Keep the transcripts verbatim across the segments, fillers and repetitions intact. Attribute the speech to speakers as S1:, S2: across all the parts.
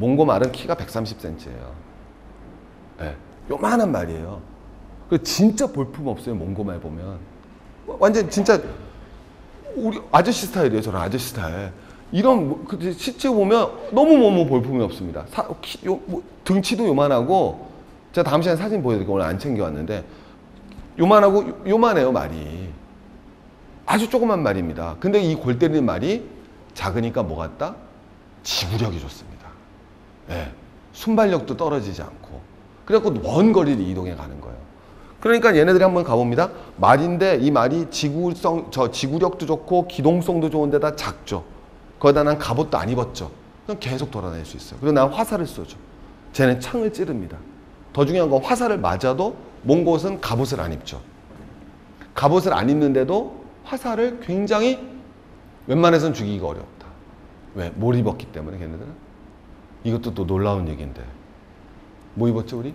S1: 몽고 말은 키가 백삼십 센티미터예요. 네, 요만한 말이에요. 그 진짜 볼품 없어요. 몽고 말 보면 완전 진짜 우리 아저씨 스타일이에요. 저는 아저씨 스타일. 이런 실제 보면 너무 너무 볼품이 없습니다. 사, 키, 요, 뭐, 등치도 요만하고 제가 다음 시간에 사진 보여드릴게요. 오늘 안 챙겨왔는데 요만하고 요, 요만해요 말이. 아주 조그만 말입니다. 근데 이 골 때리는 말이 작으니까 뭐 같다? 지구력이 좋습니다. 네. 순발력도 떨어지지 않고 그래갖고 먼 거리를 이동해 가는 거예요. 그러니까 얘네들이 한번 가봅니다. 말인데 이 말이 지구성, 저 지구력도 좋고 기동성도 좋은데다 작죠. 거기다 난 갑옷도 안 입었죠. 그럼 계속 돌아다닐 수 있어요. 그리고 난 화살을 쏘죠. 쟤는 창을 찌릅니다. 더 중요한 건 화살을 맞아도 몽고는 갑옷을 안 입죠. 갑옷을 안 입는데도 화살을 굉장히 웬만해서는 죽이기가 어렵다. 왜? 뭘 입었기 때문에 걔네들은? 이것도 또 놀라운 얘기인데 뭐 입었죠 우리?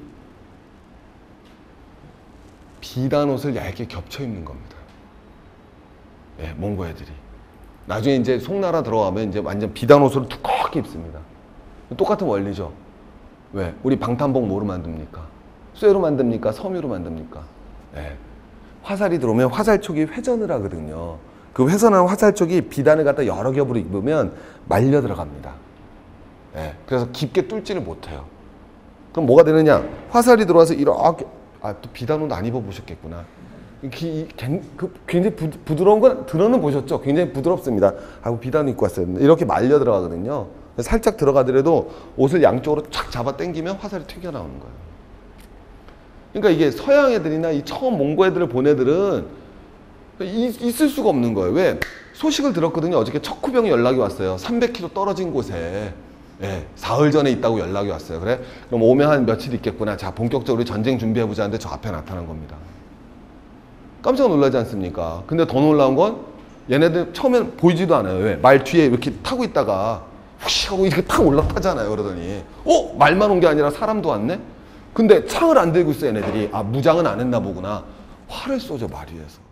S1: 비단 옷을 얇게 겹쳐 입는 겁니다. 예, 몽고 애들이. 나중에 이제 송나라 들어가면 이제 완전 비단 옷을 두껍게 입습니다. 똑같은 원리죠. 왜? 우리 방탄복 뭐로 만듭니까? 쇠로 만듭니까? 섬유로 만듭니까? 예. 화살이 들어오면 화살촉이 회전을 하거든요. 그 회전하는 화살촉이 비단을 갖다 여러 겹으로 입으면 말려 들어갑니다. 예. 그래서 깊게 뚫지를 못해요. 그럼 뭐가 되느냐? 화살이 들어와서 이렇게 아, 또 비단 옷 안 입어보셨겠구나. 기, 그 굉장히 부, 부드러운 건 들어는 보셨죠? 굉장히 부드럽습니다. 하고 비단 입고 왔어요. 이렇게 말려 들어가거든요. 살짝 들어가더라도 옷을 양쪽으로 쫙 잡아 당기면 화살이 튀겨나오는 거예요. 그러니까 이게 서양 애들이나 이 처음 몽고 애들을 본 애들은 있을 수가 없는 거예요. 왜? 소식을 들었거든요. 어저께 척후병이 연락이 왔어요. 삼백 킬로미터 떨어진 곳에 예, 사흘 전에 있다고 연락이 왔어요. 그래? 그럼 오면 한 며칠 있겠구나. 자, 본격적으로 전쟁 준비해보자 하는데 저 앞에 나타난 겁니다. 깜짝 놀라지 않습니까? 근데 더 놀라운 건 얘네들 처음엔 보이지도 않아요. 왜? 말 뒤에 이렇게 타고 있다가 푸시 하고 이렇게 탁 올라타잖아요. 그러더니 어? 말만 온 게 아니라 사람도 왔네? 근데 창을 안 들고 있어 얘네들이. 아, 무장은 안 했나 보구나. 활을 쏘죠 말 위에서.